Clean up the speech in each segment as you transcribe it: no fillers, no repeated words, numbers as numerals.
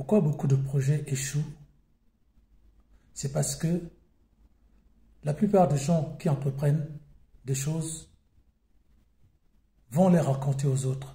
Pourquoi beaucoup de projets échouent? C'est parce que la plupart des gens qui entreprennent des choses vont les raconter aux autres.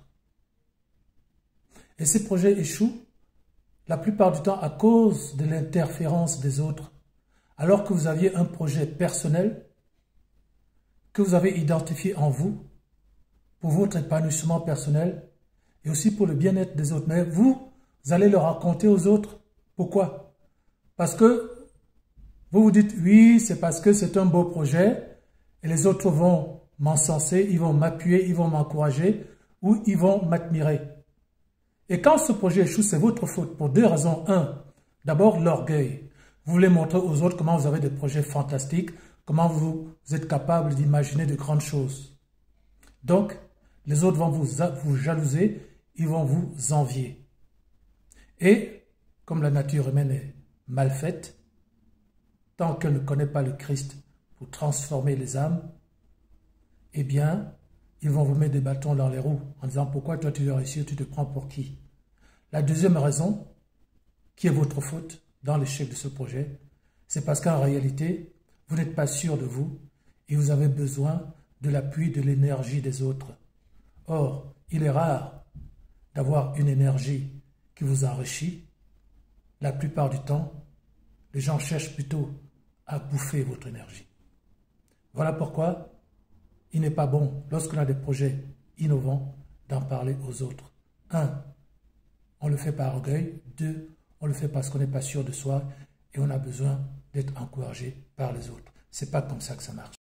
Et ces projets échouent la plupart du temps à cause de l'interférence des autres. Alors que vous aviez un projet personnel que vous avez identifié en vous pour votre épanouissement personnel et aussi pour le bien-être des autres. Mais vous allez le raconter aux autres. Pourquoi? Parce que vous vous dites, oui, c'est parce que c'est un beau projet et les autres vont m'encenser, ils vont m'appuyer, ils vont m'encourager ou ils vont m'admirer. Et quand ce projet échoue, c'est votre faute pour deux raisons. Un, d'abord l'orgueil. Vous voulez montrer aux autres comment vous avez des projets fantastiques, comment vous êtes capable d'imaginer de grandes choses. Donc, les autres vont vous jalouser, ils vont vous envier. Et, comme la nature humaine est mal faite, tant qu'elle ne connaît pas le Christ pour transformer les âmes, eh bien, ils vont vous mettre des bâtons dans les roues en disant « Pourquoi toi tu veux réussir, tu te prends pour qui ?» La deuxième raison, qui est votre faute dans l'échec de ce projet, c'est parce qu'en réalité, vous n'êtes pas sûr de vous et vous avez besoin de l'appui, de l'énergie des autres. Or, il est rare d'avoir une énergie qui vous enrichit. La plupart du temps, les gens cherchent plutôt à bouffer votre énergie. Voilà pourquoi il n'est pas bon, lorsqu'on a des projets innovants, d'en parler aux autres. 1. On le fait par orgueil. 2. On le fait parce qu'on n'est pas sûr de soi et on a besoin d'être encouragé par les autres. C'est pas comme ça que ça marche.